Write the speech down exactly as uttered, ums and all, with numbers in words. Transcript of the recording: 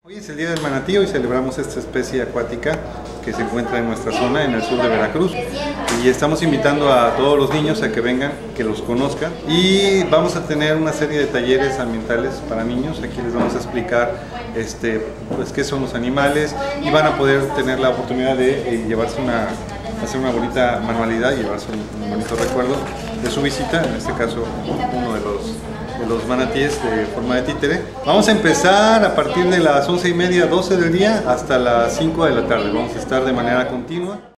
Hoy es el Día del Manatí, hoy celebramos esta especie acuática que se encuentra en nuestra zona, en el sur de Veracruz, y estamos invitando a todos los niños a que vengan, que los conozcan, y vamos a tener una serie de talleres ambientales para niños. Aquí les vamos a explicar este, pues, qué son los animales, y van a poder tener la oportunidad de eh, llevarse una, hacer una bonita manualidad y llevarse un, un bonito recuerdo de su visita, en este caso uno de los de los manatíes de forma de títere. Vamos a empezar a partir de las once y media, doce del día hasta las cinco de la tarde. Vamos a estar de manera continua.